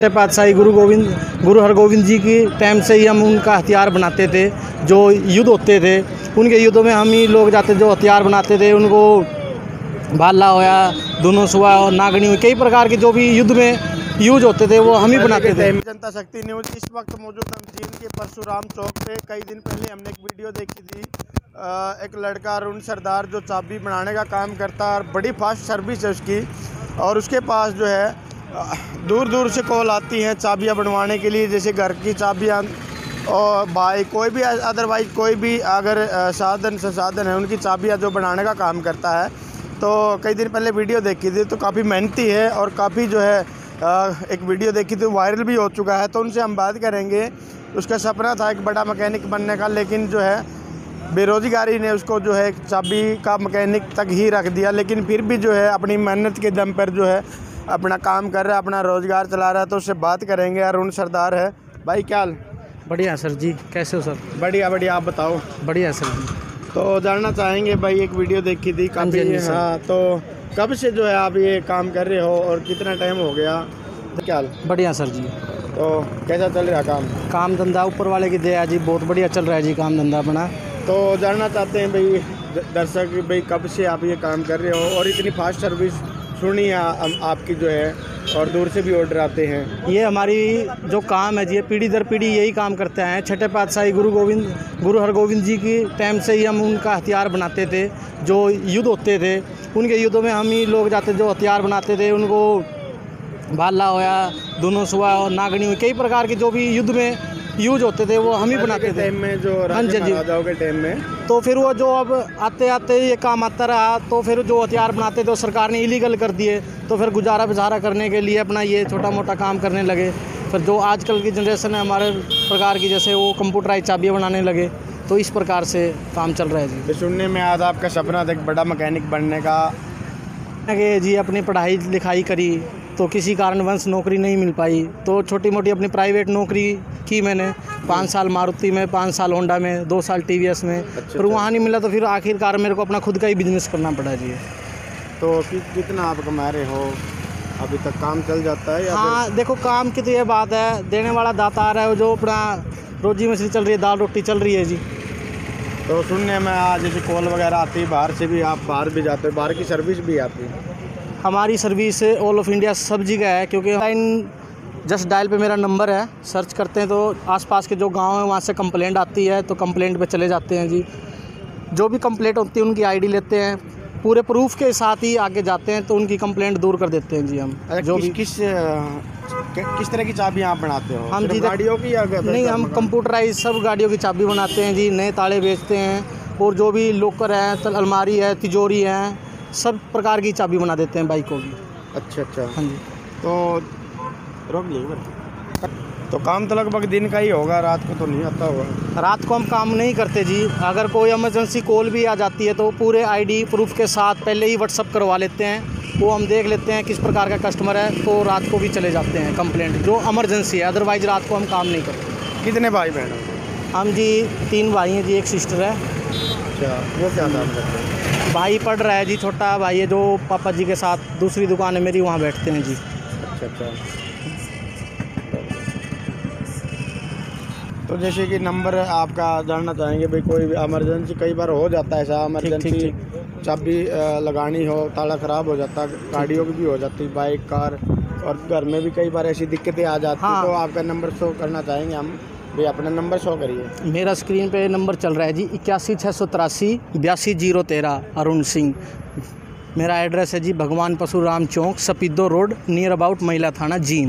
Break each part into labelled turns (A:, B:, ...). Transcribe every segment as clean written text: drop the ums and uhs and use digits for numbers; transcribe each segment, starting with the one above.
A: पातशाही गुरु हरगोविंद जी की टाइम से ही हम उनका हथियार बनाते थे। जो युद्ध होते थे उनके युद्धों में हम ही लोग जाते, जो हथियार बनाते थे उनको भाला होया, दोनों सुहा और नागनी हुई, कई प्रकार के जो भी युद्ध में यूज होते थे वो हम ही बनाते थे।
B: जनता शक्ति न्यूज़ इस वक्त मौजूद हम जींद के परशुराम चौक पे। कई दिन पहले हमने एक वीडियो देखी थी, एक लड़का अरुण सरदार जो चाबी बनाने का काम करता है और बड़ी फास्ट सर्विस है उसकी, और उसके पास जो है दूर दूर से कॉल आती हैं चाबियां बनवाने के लिए, जैसे घर की चाबियां और बाइक कोई भी अदरवाइज कोई भी अगर साधन संसाधन है उनकी चाबियां जो बनाने का काम करता है। तो कई दिन पहले वीडियो देखी थी, तो काफ़ी मेहनती है और काफ़ी जो है एक वीडियो देखी थी वायरल भी हो चुका है। तो उनसे हम बात करेंगे। उसका सपना था एक बड़ा मैकेनिक बनने का, लेकिन जो है बेरोज़गारी ने उसको जो है चाबी का मैकेनिक तक ही रख दिया, लेकिन फिर भी जो है अपनी मेहनत के दम पर जो है अपना काम कर रहा है, अपना रोज़गार चला रहा है। तो उससे बात करेंगे। अरुण सरदार है भाई, क्या हाल?
A: बढ़िया सर जी, कैसे हो सर?
B: बढ़िया बढ़िया, आप बताओ।
A: बढ़िया सर जी।
B: तो जानना चाहेंगे भाई, एक वीडियो देखी थी काफ़ी। हाँ, तो कब से जो है आप ये काम कर रहे हो और कितना टाइम हो गया? क्या हाल?
A: बढ़िया सर जी।
B: तो कैसा चल रहा
A: काम धंधा ऊपर वाले की दया जी, बहुत बढ़िया चल रहा है जी काम धंधा अपना।
B: तो जानना चाहते हैं भाई दर्शक भाई, कब से आप ये काम कर रहे हो और इतनी फास्ट सर्विस सुनी है आपकी जो है, और दूर से भी ऑर्डर आते हैं।
A: ये हमारी जो काम है जी, ये पीढ़ी दर पीढ़ी यही काम करते हैं। छठे पातशाही गुरु हरगोविंद जी की टाइम से ही हम उनका हथियार बनाते थे। जो युद्ध होते थे उनके युद्धों में हम ही लोग जाते, जो हथियार बनाते थे उनको भाला होया, दोनों सुहा और नागनी हुई, कई प्रकार के जो भी युद्ध में यूज होते थे वो हम ही बनाते थे
B: टाइम में, जो राजाओं के टाइम में।
A: तो फिर वो जो अब आते आते ये काम आता रहा, तो फिर जो हथियार बनाते थे सरकार ने इलीगल कर दिए, तो फिर गुजारा गुजारा करने के लिए अपना ये छोटा मोटा काम करने लगे। फिर जो आजकल की जनरेशन है हमारे प्रकार की, जैसे वो कंप्यूटराइज चाबियाँ बनाने लगे, तो इस प्रकार से काम चल रहा है जी।
B: तो सुनने में आज आपका सपना था एक बड़ा मैकेनिक बनने का
A: जी। अपनी पढ़ाई लिखाई करी तो किसी कारणवश नौकरी नहीं मिल पाई, तो छोटी मोटी अपनी प्राइवेट नौकरी की मैंने। 5 साल मारुति में, 5 साल होंडा में, 2 साल टीवीएस में। पर वहाँ नहीं मिला, तो फिर आखिरकार मेरे को अपना खुद का ही बिजनेस करना पड़ा जी।
B: तो कितना आप कमा रहे हो अभी तक? काम चल जाता है या?
A: हाँ देखो, काम की तो ये बात है, देने वाला दाता आ रहा है, जो अपना रोजी मछली चल रही है, दाल रोटी चल रही है जी।
B: तो सुनने में आज जैसे कॉल वगैरह आती है बाहर से भी, आप बाहर भी जाते हो, बाहर की सर्विस भी आती है?
A: हमारी सर्विस ऑल ऑफ इंडिया सब जगह है, क्योंकि ऑनलाइन जस्ट डायल पे मेरा नंबर है, सर्च करते हैं तो आसपास के जो गांव हैं वहाँ से कंप्लेंट आती है, तो कंप्लेंट पे चले जाते हैं जी। जो भी कंप्लेंट होती है उनकी आईडी लेते हैं, पूरे प्रूफ के साथ ही आगे जाते हैं, तो उनकी कंप्लेंट दूर कर देते हैं जी हम। जो भी
B: किस तरह की चाबियाँ आप बनाते हो?
A: हम जी
B: गाड़ियों की या
A: नहीं, हम कंप्यूटराइज सब गाड़ियों की चाबी बनाते हैं जी। नए ताले बेचते हैं, और जो भी लॉकर है, अलमारी है, तिजोरी है, सब प्रकार की चाबी बना देते हैं बाइकों की।
B: अच्छा अच्छा,
A: हाँ जी।
B: तो रोक लीजिए। तो काम तो लगभग दिन का ही होगा, रात को तो नहीं आता होगा?
A: रात को हम काम नहीं करते जी। अगर कोई इमरजेंसी कॉल भी आ जाती है तो पूरे आईडी प्रूफ के साथ पहले ही व्हाट्सअप करवा लेते हैं, वो हम देख लेते हैं किस प्रकार का कस्टमर है, तो रात को भी चले जाते हैं कंप्लेंट, जो इमरजेंसी है। अदरवाइज रात को हम काम नहीं करते।
B: कितने भाई बहन हो?
A: हम जी 3 भाई हैं जी, एक सिस्टर है।
B: अच्छा, वो क्या काम करते हैं?
A: भाई पढ़ रहा है जी, छोटा भाई है जो पापा जी के साथ दूसरी दुकान है मेरी, वहाँ बैठते हैं जी।
B: अच्छा अच्छा। तो जैसे कि नंबर आपका जानना चाहेंगे भाई, कोई भी इमरजेंसी कई बार हो जाता है ऐसा, इमरजेंसी चाबी लगानी हो, ताला ख़राब हो जाता, गाड़ियों की भी हो जाती, बाइक कार, और घर में भी कई बार ऐसी दिक्कतें आ जाती। हाँ। तो आपका नंबर शो करना चाहेंगे हम भाई, अपना नंबर शो करिए।
A: मेरा स्क्रीन पे नंबर चल रहा है जी, 81 683 82 013 अरुण सिंह। मेरा एड्रेस है जी भगवान Parshuram Chowk, Safidon road, near about महिला थाना, जींद।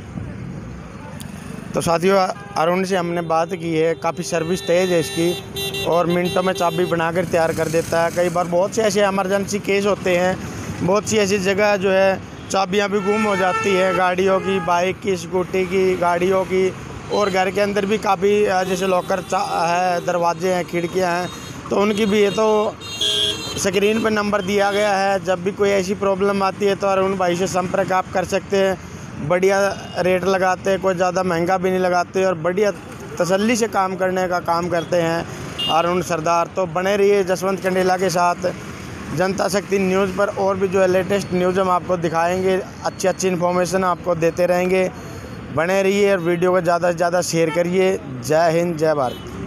B: तो साथियों, अरुण से हमने बात की है, काफ़ी सर्विस तेज़ है इसकी, और मिनटों में चाबी बनाकर तैयार कर देता है। कई बार बहुत से ऐसे इमरजेंसी केस होते हैं, बहुत सी ऐसी जगह जो है चाबियां भी गुम हो जाती है, गाड़ियों की, बाइक की, स्कूटी की, गाड़ियों की, और घर के अंदर भी काफ़ी जैसे लॉकर है, दरवाजे हैं, खिड़कियां हैं, तो उनकी भी है। तो स्क्रीन पर नंबर दिया गया है, जब भी कोई ऐसी प्रॉब्लम आती है तो अरुण भाई से संपर्क आप कर सकते हैं। बढ़िया रेट लगाते हैं, कोई ज़्यादा महंगा भी नहीं लगाते, और बढ़िया तसल्ली से काम करने का काम करते हैं अरुण सरदार। तो बने रहिए जसवंत कंडेला के साथ जनता शक्ति न्यूज़ पर, और भी जो है लेटेस्ट न्यूज़ हम आपको दिखाएंगे, अच्छी इन्फॉर्मेशन आपको देते रहेंगे। बने रहिए और वीडियो को ज़्यादा से ज़्यादा शेयर करिए। जय हिंद, जय भारत।